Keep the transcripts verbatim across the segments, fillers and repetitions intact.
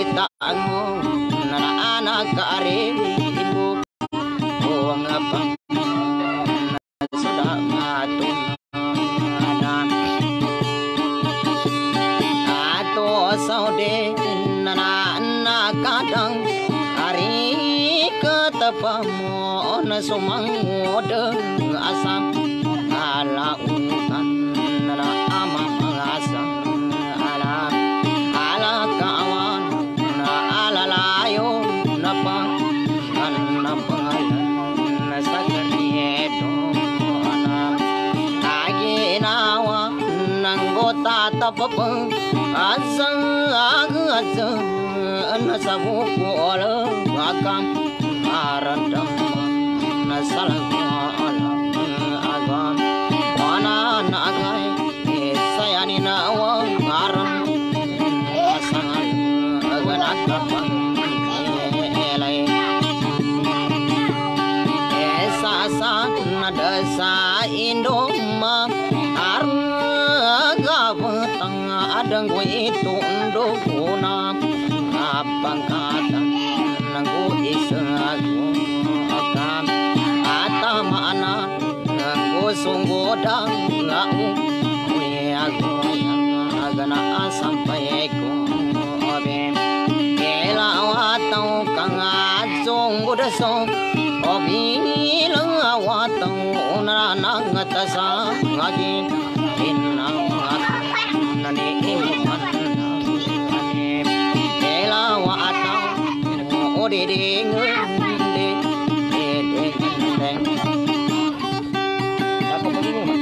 tango na anak kare ibu buang apa sudah ngatun ada atau saude nana na kadang hari ketepamo na sumang ode asam ala ukan nana ama mengasam ala ala kawan na ala layo napa napa na sakariyeto ana age nawa nanggota tapapang azang agu azang na sabu kola akam arandam na salangala agam mana nagai sayani nawa aran asangal agana kapang elai esa sa nada sa indoma arga betang adang itu ndo na abang kata nanggo isago akam ata mana nanggo sunggoda ngau we ago agana sampai ko obe kela watau kang ajong budaso obi lang watau na nangatasa ngagi inna nani iman đi đi ngơi đi đi đi đi đã có mấy người mà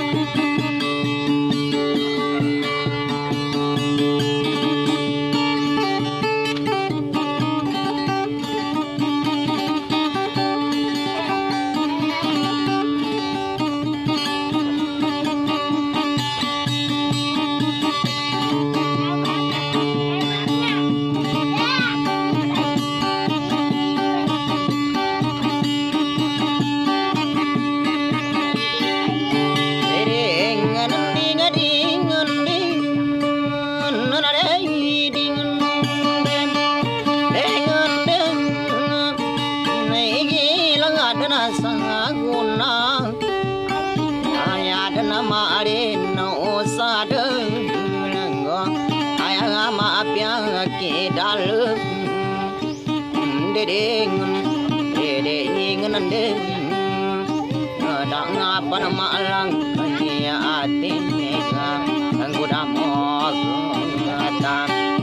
dang apa nama lang kaya ating ega ang gudamo kata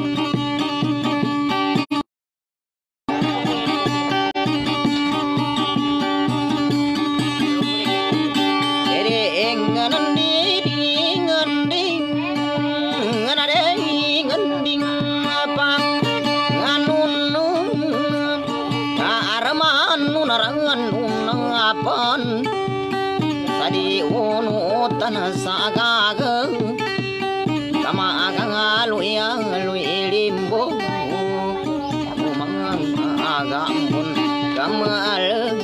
ere engan di dingan ding nganade nganding apa nganunu armanu narangan apan di unu tanah sagaga kama aga lui lui limbo umang aga mun kamal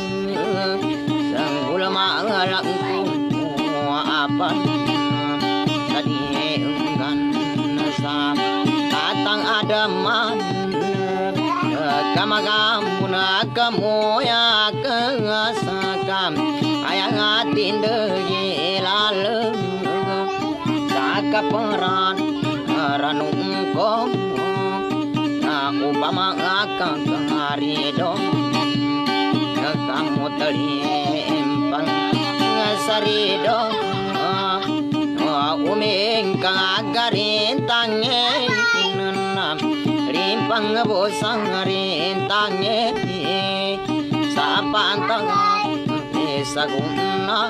sang ulama ngalang apa tadi enggan sa tatang adaman kama gamun kamu ya kesakam ayang atin de lalu sakaperan ranung ko na upama akang hari dong kamu terlimpang ngasari dong umeng kagarin tange inenam rimpang bosang rintange sapantang saguna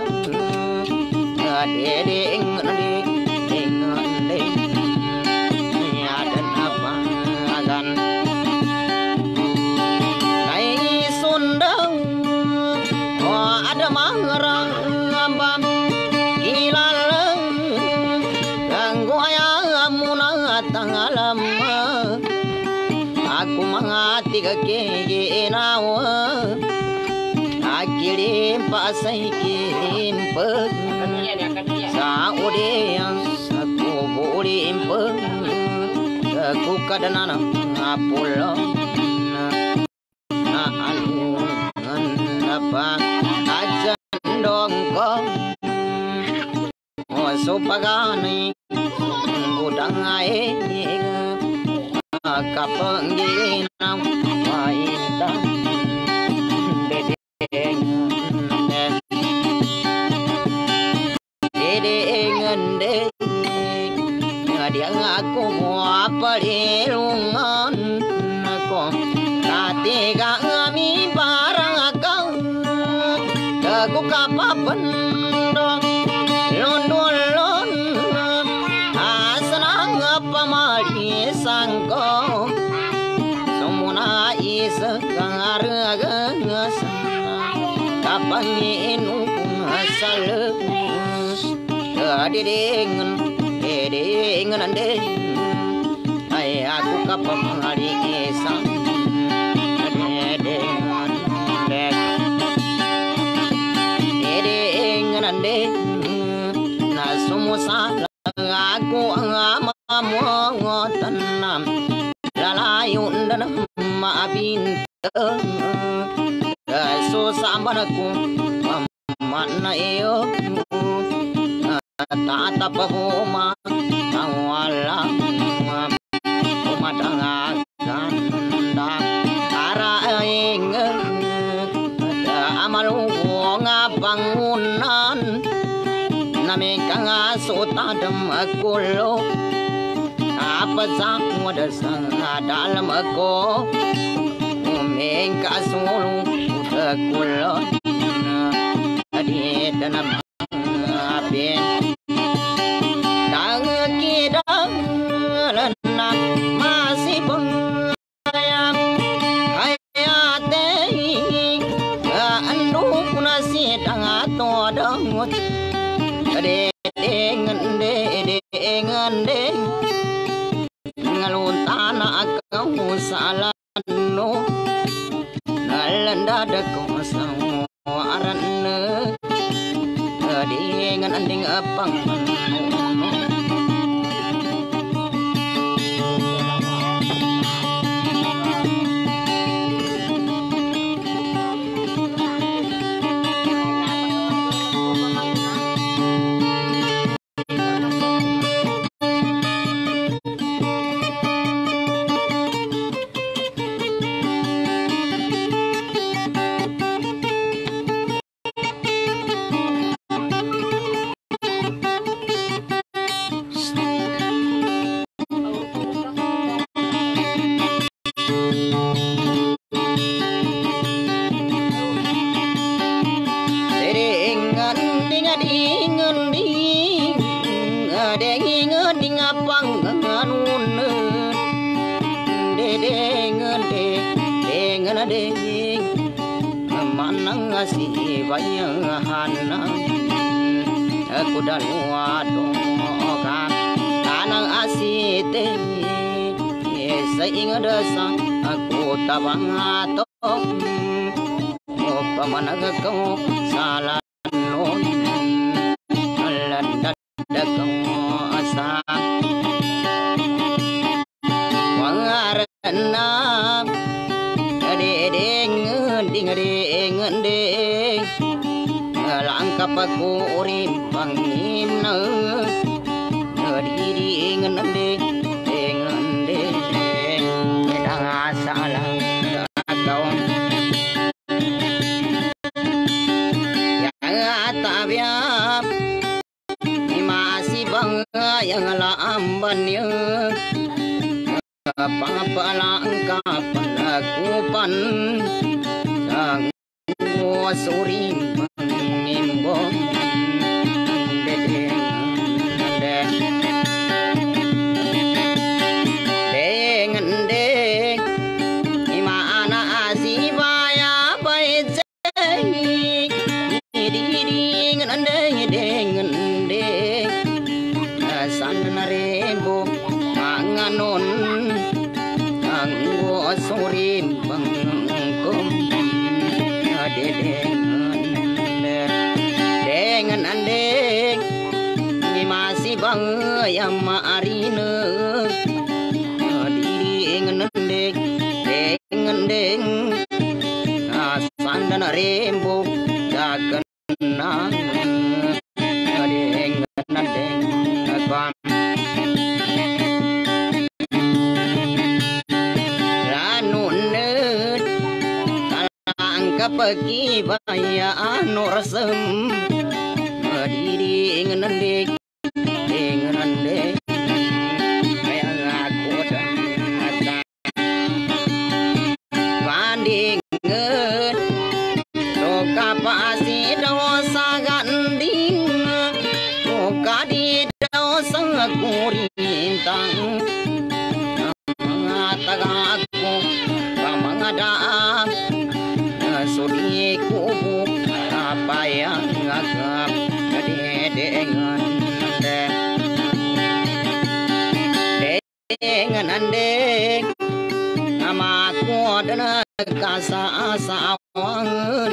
adeding ding ding ding adan apa agan kai sundang oh ada mangrang ambam ilalang ganggu ayam munang tangalam aku mangati ke nawa akirim pasai kirim peg sa ode yang saku bolim peg aku kadana kapulon na alungan na pa ajan dong ko o supagani budang ay kapangginang waitang dedeng dedeng dedeng dia ngaku mua pelilungan ko katiga ngami barang kau aku kapapen dong london lon asanang pamali sangko semuna isa ngaraga kapang inu asal kadidingen dedeng ande ay aku kapamali isang dedeng ande dedeng ande na sumusa aku ngamamu tanam lalayun dan maabin so samanaku mana iyo tata pahoma awala umadang ganda ara ing amalu ngabangunan nami kang sutadem akulo apa sang wadasang dalam aku umeng kasulu akulo adi tanam aben masih pengayam hayate andu nasi dangato dangut de dengan de dengan de ngalun tanah kau salano nalanda de kau sawaran dengan anding apang manang ngasih bayangana aku dan wadokan tanang asite seingat desa aku tabang ato pamanag kau salah non landat kau asa wangarana dedeng ding ding ding langkap aku urim pangimna diri ding ding ding ding medang salang kau yang atabiap masih bangga yang lambannya pangapalang kapalakupan sang surim pangimbong dedeng dengan deng imana asibaya baiceng dengan deng dengan deng sandarembo manganon anggo surim pangkum dedeng dengan andeng masih bang yang maarine diri dengan andeng kapaki baya anorsem di ngenende ngenende kaya aku dah bandingan roka pasi dosa ganding roka di dosa kurintang tagaku pamangadang suri kubu apa yang agak dengan dengan andeng nama aku adalah kasa asawan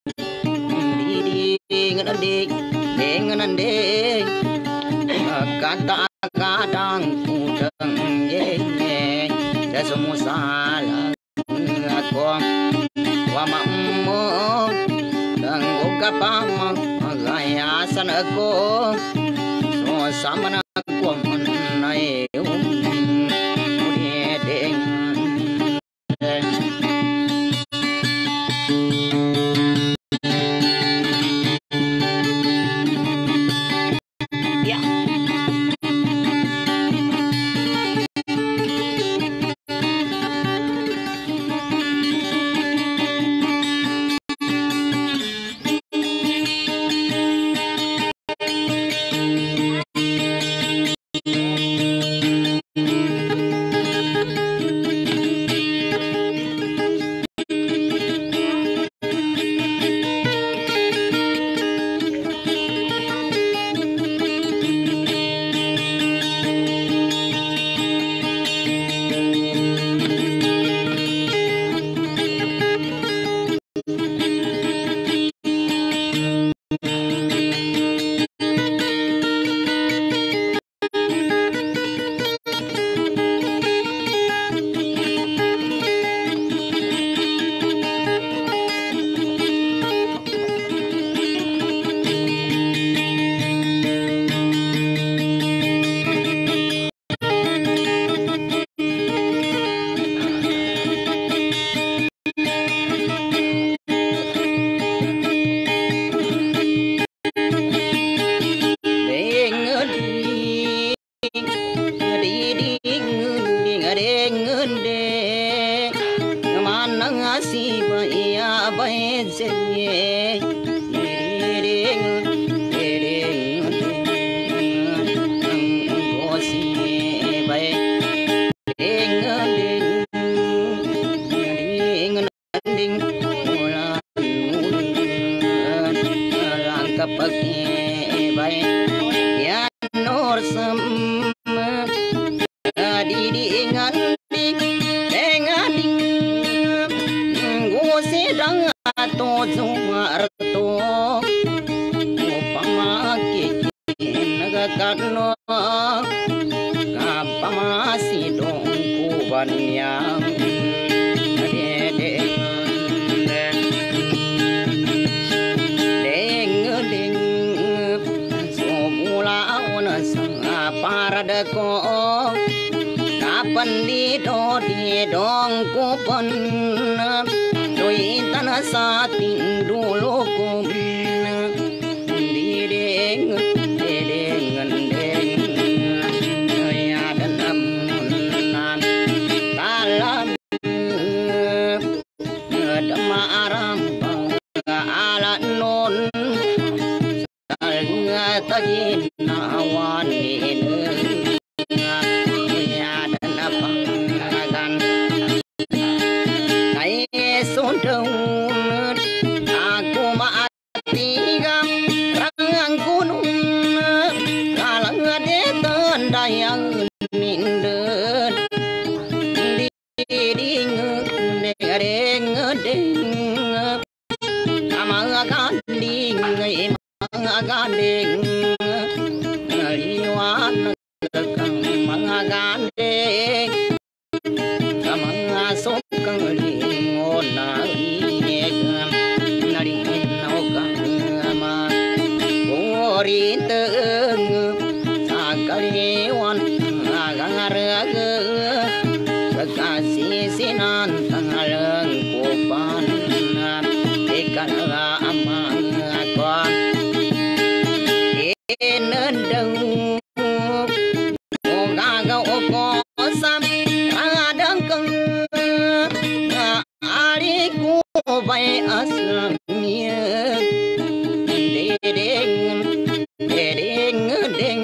di dengan andeng dengan andeng kata kadang udang ye ye semua salah aku wamamu tangguh kapamang gaya sanaku so sama aku menai udah dengan ya nên đâu ô ga ga ô có sam ra đang cưng ali ku vai asmia de deng de deng deng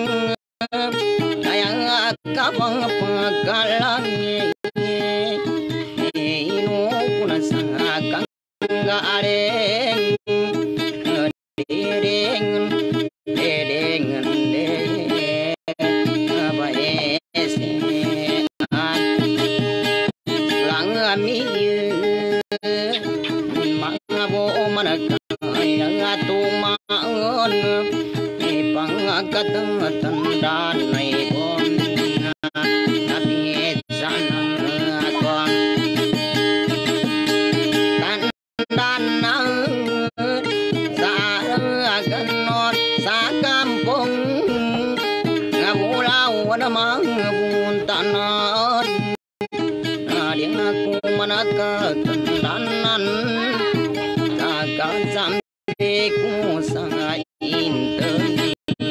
ayang ka bang pagalannya ino kuna sangakang gareng dereng dereng de apa ese lang ami mangabo manaka yang atu maun ipangakatang tandaan ay bon nabi sanang ako tandaan sa ganon sa kampong ngabulaw namang buntanan ading aku manakatandaan sa kasampi ko sa inter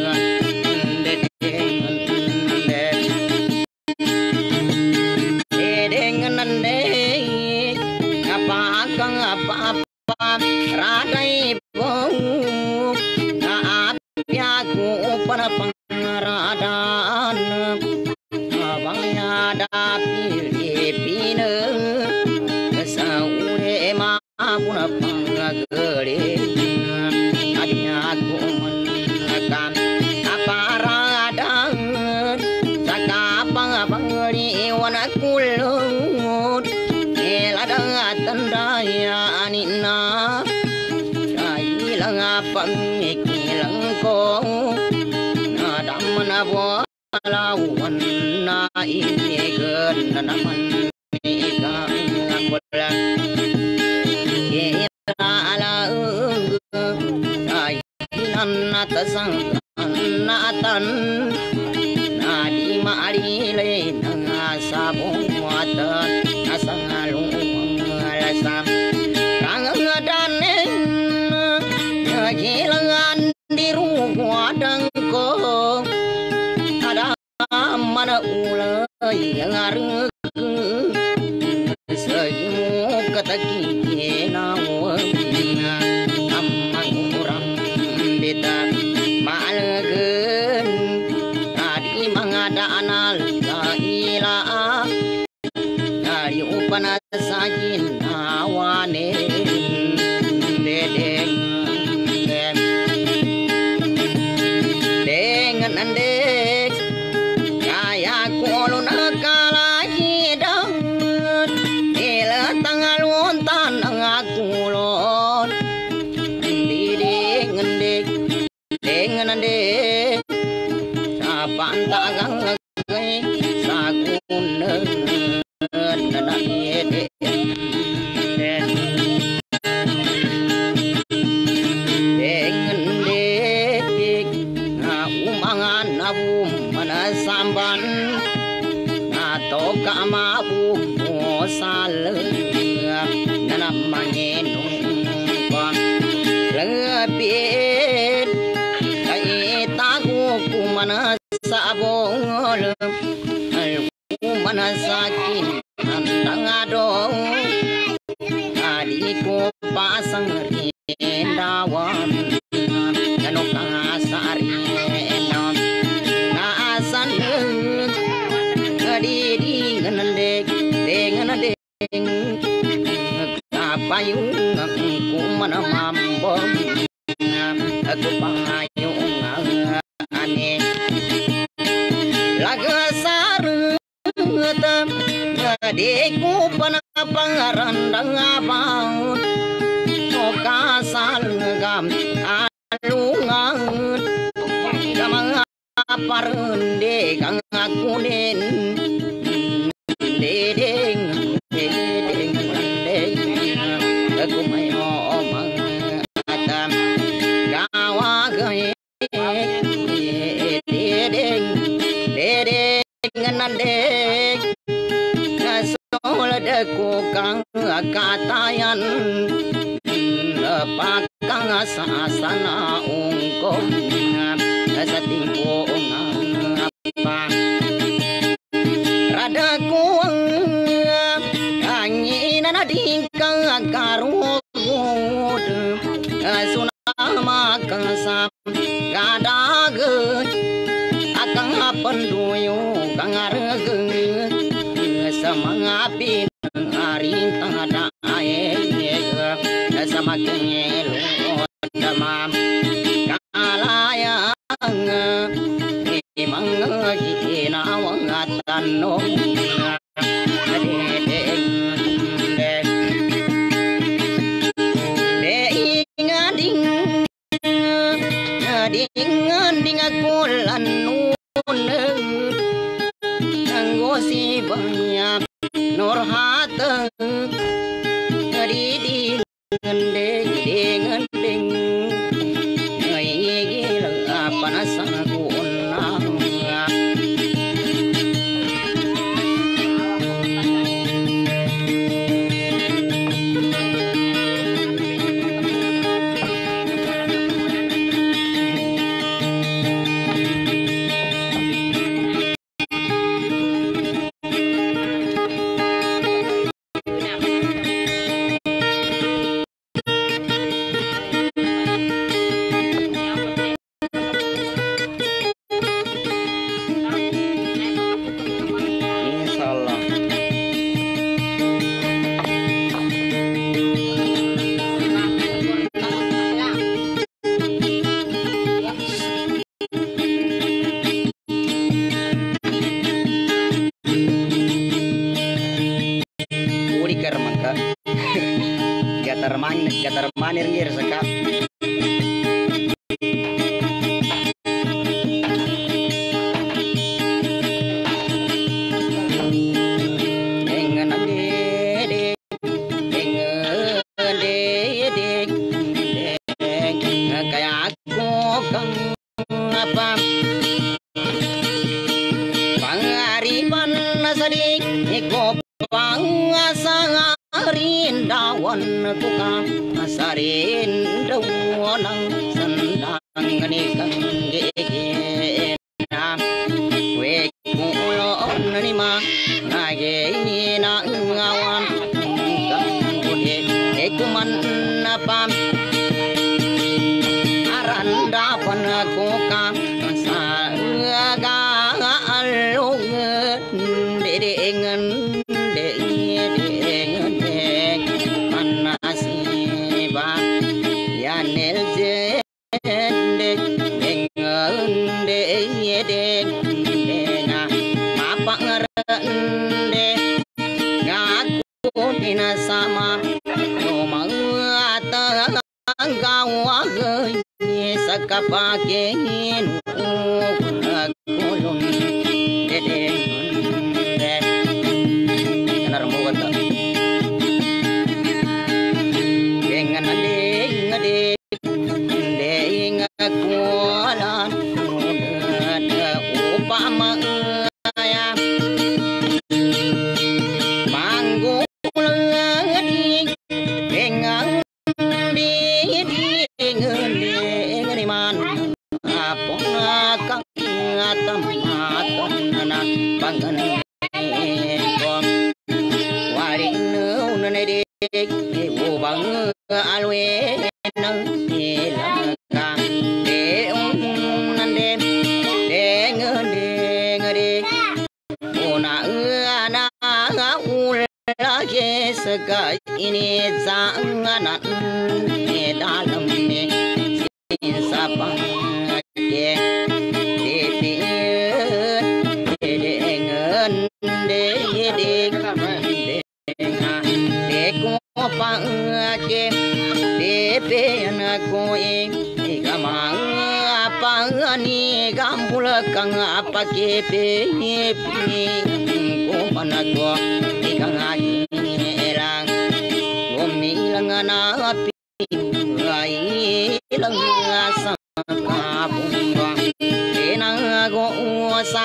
radai bong naapya ko para pangaradan abaya da Pilipina sa ure mapuna pangagere adya ko manakam aparadan sa kapang pangari wanakulun eladang tandaya anina pamikilang ko na damana walawan na inigan na naman ikang wala alaug ay nannatasang natan na di maarilay ng sabong watan asang alung alasam kangangadaneng kehilangan di ruang ko ada mana ulai yang aruk semu kataki nawang amang uram beta malgen tadi mangada anal kaila dari upanasakin awane dedeng andek kaya kulo nakalahi dang ila tangalon tanang akulon diding andek dengan andek sapan tagang lagi sakun nanane samban atau kamabu mosal nana mangenung kon lebih kai tagu kumana sabong kumana sakin nandang adong adiko pasang rendawan nano kangasari ngadi ngendek dengan deng kapayung aku mana mambo aku pangayung ane laga sarutam ngadiku panapangarandang abang okasal ngam alungan kamang parende kang aku nen dedeng dedeng dedeng aku mayo omang atam gawa gae dedeng dedeng nandeng nasol deku kang katayan lepakang asasana ungkong ding po ngapa rada ko anyi na ding ka karu sunama kasam gadag akang panduyo kang areg samangapin arin tangada ae samakengelo damam kalaya imang gina wangatan no ding akulan nun anggo si banyak nur hata di di ngende di ngending ngai gila apa nasang kunang gatar manir ngir sekap dengan ade de dengan ade de kayak aku kang apa pangariban nasadi iko pangasang rindawan kuka asarin dawanang sandang ni kang gena we kulon ni ma nage na ngawan kang bude ekuman apa aranda pan kuka saga alung dedengan sama nomang ata gawa ge sakapake nu kulun dede kanar mo kata dengan ade ngade de ngakualan ada upama ya manggu bang alwe nang ilaka de nande de ngade ngade ona ana ula ke sega ini zanganan ke dalam me sapa ke de de de ngande de de ko pang ke pepe anak koe ikamang apang ani gambul kang apa ke pe ko panako ikang ai erang gomi lang na pi ai lang sa kabungwa enang go sa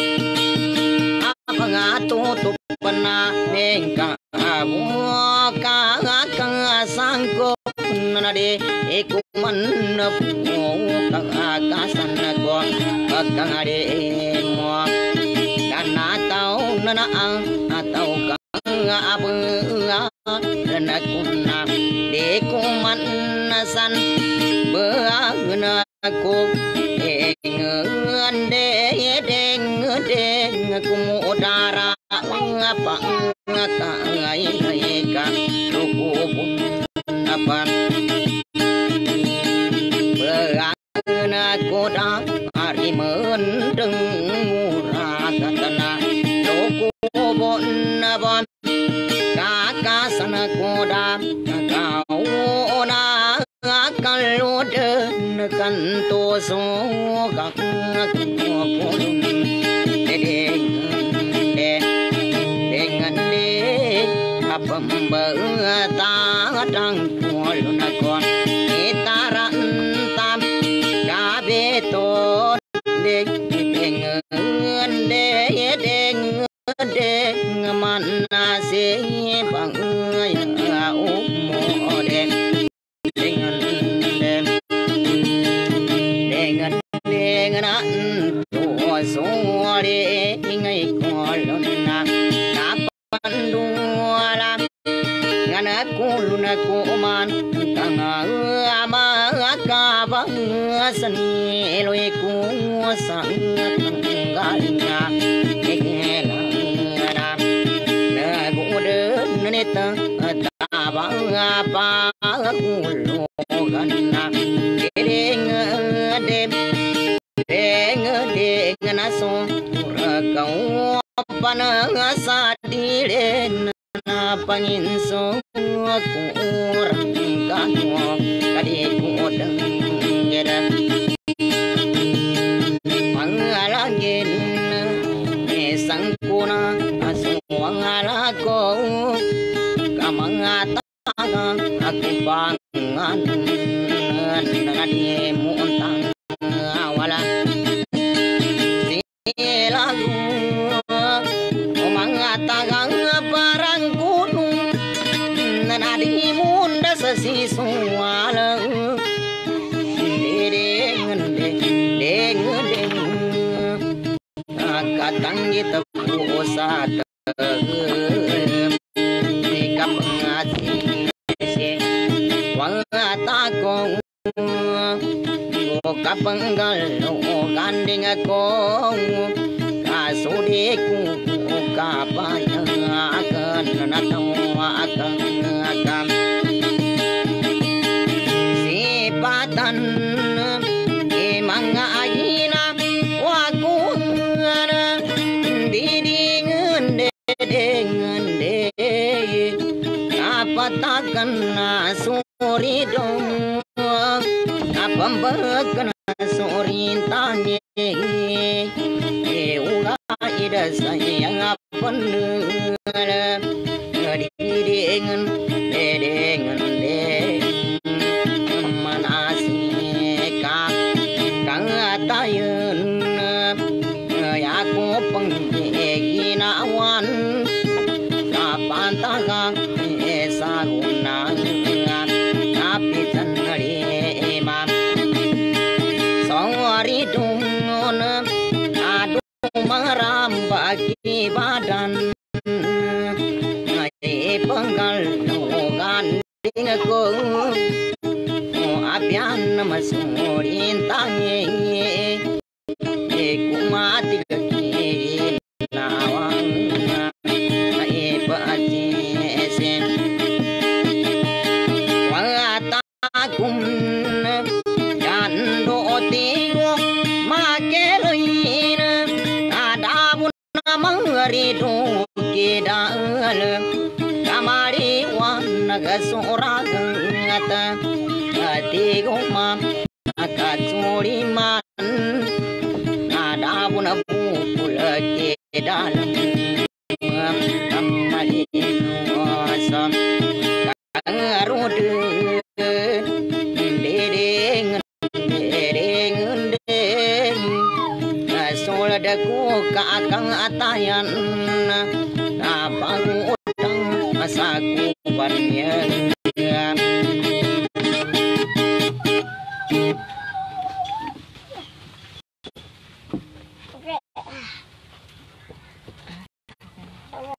apa ngatutup pena mengka amo ka kang sangko nade ekuman po kang akasan ko căng đê mò đàn na tàu na na tàu căng a bư a na kun na để cùng man na san bơ a na cô để ngân để để ngân để cùng udara apa ka ai ai ka ruku pun apa berana koda hari mendeng murah katana ruku pun apa kakak sana koda kau na kalau dekan tu so kakak pun dedeng dengan dek pember ta đang kulo na kon kita rantam kabe to dek dengan dek dengan dek mana se bang ya umo dek dengan dek dengan dengan to so dek ngai kulo na Pandula ngana kuluna kuman kanga ama akaba sani loi ku sang tanggalnya kekela na na gude neta tabang apa kulo ganna deng dem deng deng na so rakau panasa diren na pangin so kurang kanwa kadi kudang gera pangalagin esang kuna aswangala ko kamangata aku pangan nadi muntang awala lagu tagang barang gunung nadi munda sesisuala deng deng deng katang kita pusat nikam ngati wang takong go kapanggal ganding ako kasudiku kapaya akan natawa akan akan sipatan emang ayina waku didingan dengan de apa takkan suri dong apa bekan suri tanya ida sayang apa nela dengan dengan dengan manasi kang kang atayun ya aku penggina awan kapan tagang esa guna tapi tanari imam sawari dungon merambaki badan ngai penggal ganding aku apian masurin tangi ku mati kaki nawang ngai pati sen watakum dan do tigo makeloin mangaridu kidal kamari wanaga soragata ati goma akatsuri man adabuna bukul kidal kamari